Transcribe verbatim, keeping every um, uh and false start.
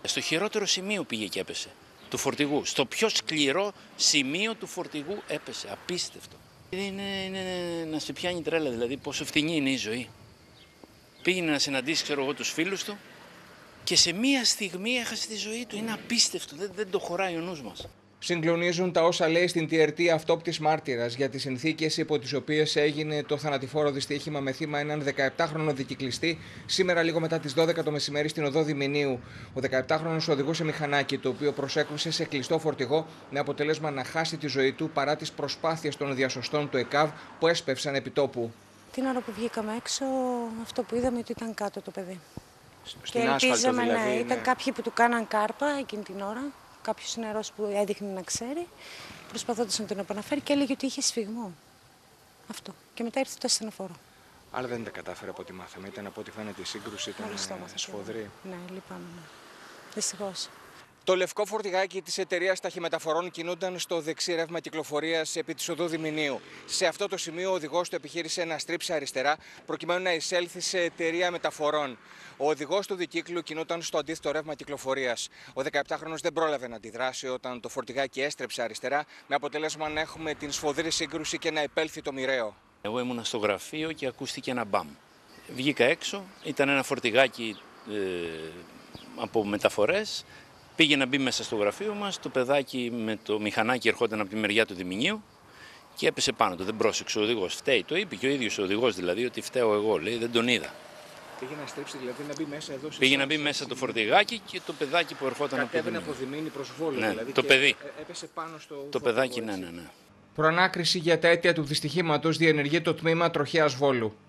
Στο χειρότερο σημείο πήγε και έπεσε, του φορτηγού. Στο πιο σκληρό σημείο του φορτηγού έπεσε. Απίστευτο. Είναι, είναι να σε πιάνει τρέλα, δηλαδή πόσο φτηνή είναι η ζωή. Πήγαινε να συναντήσει, ξέρω εγώ, τους φίλους του και σε μία στιγμή έχασε τη ζωή του. Είναι απίστευτο, δεν, δεν το χωράει ο νους μας. Συγκλονίζουν τα όσα λέει στην τι αρ τι αυτόπτης μάρτυρας για τις συνθήκες υπό τις οποίες έγινε το θανατηφόρο δυστύχημα με θύμα έναν δεκαεπτάχρονο δικυκλιστή σήμερα λίγο μετά τις δώδεκα το μεσημέρι στην οδό Διμηνίου. Ο δεκαεπτάχρονος οδηγούσε μηχανάκι το οποίο προσέκρουσε σε κλειστό φορτηγό με αποτέλεσμα να χάσει τη ζωή του παρά τις προσπάθειες των διασωστών του ΕΚΑΒ που έσπευσαν επί τόπου. Την ώρα που βγήκαμε έξω, αυτό που είδαμε ότι ήταν κάτω το παιδί. Στην και ελπίζαμε, δηλαδή, ναι, ναι. ήταν κάποιοι που του κάναν κάρπα εκείνη την ώρα. Κάποιος νερός που έδειχνε να ξέρει, προσπαθώντας να τον επαναφέρει και έλεγε ότι είχε σφιγμό. Αυτό. Και μετά ήρθε το ασθενοφόρο. Αλλά δεν τα κατάφερε από ό,τι μάθαμε. Ήταν από ό,τι φαίνεται η σύγκρουση, ήταν σφοδρή. Ναι, λυπάμαι. Ναι. Δυστυχώς. Το λευκό φορτηγάκι της εταιρείας ταχυμεταφορών κινούνταν στο δεξί ρεύμα κυκλοφορίας επί της οδού Διμηνίου. Σε αυτό το σημείο ο οδηγός του επιχείρησε να στρίψει αριστερά προκειμένου να εισέλθει σε εταιρεία μεταφορών. Ο οδηγός του δικύκλου κινούταν στο αντίθετο ρεύμα κυκλοφορίας. Ο δεκαεπτάχρονος δεν πρόλαβε να αντιδράσει όταν το φορτηγάκι έστρεψε αριστερά, με αποτέλεσμα να έχουμε την σφοδρή σύγκρουση και να επέλθει το μοιραίο. Εγώ ήμουνα στο γραφείο και ακούστηκε ένα μπαμ. Βγήκα έξω, ήταν ένα φορτηγάκι ε, από μεταφορές. Πήγε να μπει μέσα στο γραφείο μας, το παιδάκι με το μηχανάκι ερχόταν από τη μεριά του Διμηνίου και έπεσε πάνω του. Δεν πρόσεξε ο οδηγός. Φταίει, το είπε και ο ίδιος ο οδηγός, δηλαδή ότι φταίω εγώ, λέει, δεν τον είδα. Πήγε να στρίψει, δηλαδή να μπει μέσα εδώ. Πήγε να μπει μέσα το φορτηγάκι και το παιδάκι που ερχόταν από τη Κατέβαινε από Διμήνη προς Βόλο, ναι, δηλαδή. Το και παιδί. Έπεσε πάνω στο. Το φορτηγό, παιδάκι, έτσι. ναι, ναι, ναι. Προανάκριση για τα αίτια του δυστυχήματος διενεργεί το τμήμα τροχέας Βόλου.